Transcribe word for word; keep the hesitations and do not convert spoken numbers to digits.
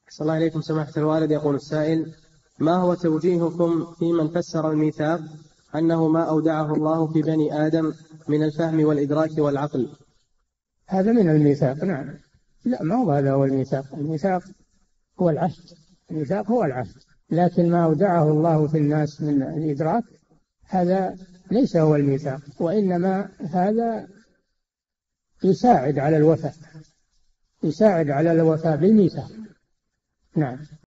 صلى الله عليكم سماحة الوالد. يقول السائل: ما هو توجيهكم في من فسر الميثاق أنه ما أودعه الله في بني آدم من الفهم والإدراك والعقل؟ هذا من الميثاق. نعم. لا، ما هو هذا هو الميثاق. الميثاق هو العهد. الميثاق هو العهد، لكن ما أودعه الله في الناس من الإدراك هذا ليس هو الميثاق، وإنما هذا يساعد على الوفاء، يساعد على الوفاء بالميثاق. نعم.